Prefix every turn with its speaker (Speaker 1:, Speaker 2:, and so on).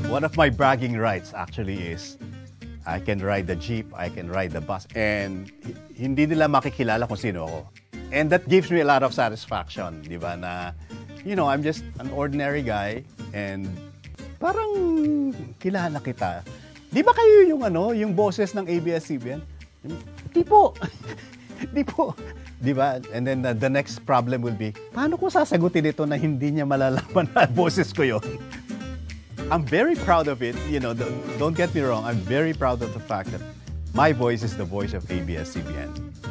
Speaker 1: One of my bragging rights actually is I can ride the jeep, I can ride the bus, and hindi nila makikilala kung sino ako. And that gives me a lot of satisfaction, di ba, na, I'm just an ordinary guy, and parang kilala kita. Di ba kayo yung boses ng ABS-CBN? Di po. Di po. Di ba? And then the next problem will be, paano ko sasagutin ito na hindi niya malalaman na boses ko yun? I'm very proud of it. Don't get me wrong. I'm very proud of the fact that my voice is the voice of ABS-CBN.